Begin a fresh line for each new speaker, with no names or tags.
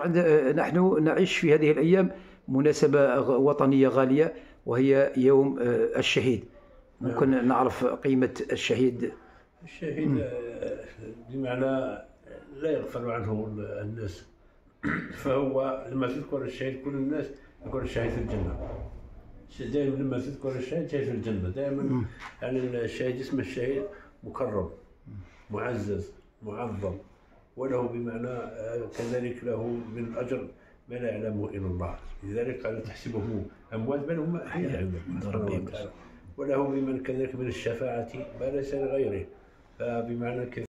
نحن نعيش في هذه الأيام مناسبة وطنية غالية، وهي يوم الشهيد. ممكن نعرف قيمة الشهيد؟
الشهيد بمعنى لا يغفل عنه الناس، فهو لما تذكر الشهيد كل الناس يقول الشهيد في الجنة. دائما لما تذكر الشهيد شهيد في الجنة دائما. يعني الشهيد اسم الشهيد مكرم معزز معظم، وله بمعنى كذلك له من الأجر ما لا يعلمه إلا الله. لذلك قال تحسبهم أموات بل هم أحياء عند الله، وله بمن كذلك من الشفاعة ما ليس لغيره. فبمعنى